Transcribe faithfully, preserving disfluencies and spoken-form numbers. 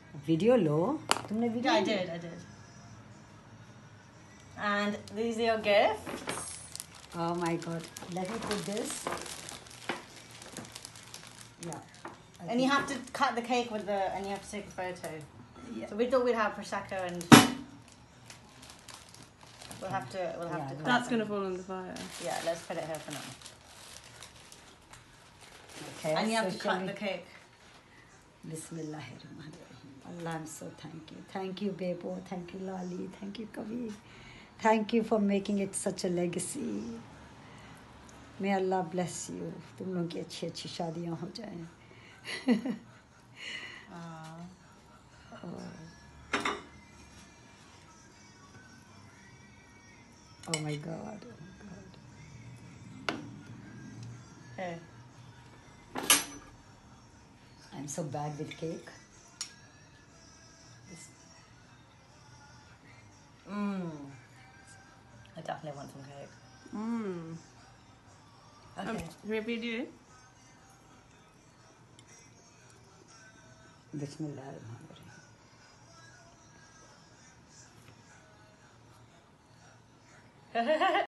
Video लो तुमने video Yeah, I did, I did. And these are your gifts. Oh my god, let me put this. Yeah. I And you think- have to cut the cake with the, and you have to take a photo. Yeah. So we thought we'd have prosecco and we'll have to, we'll have Yeah, to. cut That's them. going to fall on the fire. Yeah, let's put it here for now. Okay, And you have so to shall cut we- the cake. Bismillahirrahmanirrahim. Allah, I'm so thank you. Thank you, Bebo. Thank you, Lali. Thank you, Kabir. Thank you for making it such a legacy. May Allah bless you. तुम लोगों की अच्छी अच्छी शादियाँ हो जाएं. Uh, Oh my God. Oh my God. here. I'm so bad with cake. Mmm. I definitely want some cake. Mmm. Okay. Um, maybe do. Bismillahirrahmanirrahim.